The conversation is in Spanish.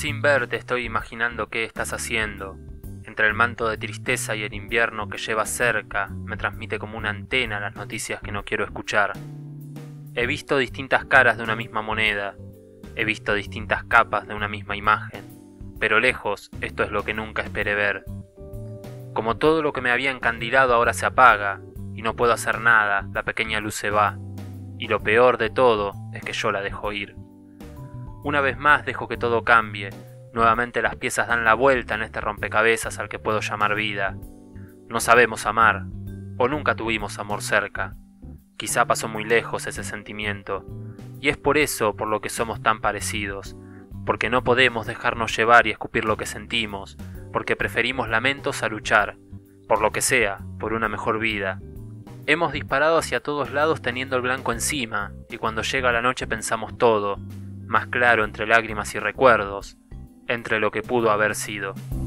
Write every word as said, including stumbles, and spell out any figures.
Sin verte estoy imaginando qué estás haciendo. Entre el manto de tristeza y el invierno que llevas cerca, me transmite como una antena las noticias que no quiero escuchar. He visto distintas caras de una misma moneda, he visto distintas capas de una misma imagen, pero lejos esto es lo que nunca esperé ver. Como todo lo que me había encandilado ahora se apaga, y no puedo hacer nada, la pequeña luz se va, y lo peor de todo es que yo la dejo ir. Una vez más dejo que todo cambie, nuevamente las piezas dan la vuelta en este rompecabezas al que puedo llamar vida. No sabemos amar, o nunca tuvimos amor cerca. Quizá pasó muy lejos ese sentimiento, y es por eso por lo que somos tan parecidos, porque no podemos dejarnos llevar y escupir lo que sentimos, porque preferimos lamentos a luchar, por lo que sea, por una mejor vida. Hemos disparado hacia todos lados teniendo el blanco encima, y cuando llega la noche pensamos todo, más claro entre lágrimas y recuerdos, entre lo que pudo haber sido.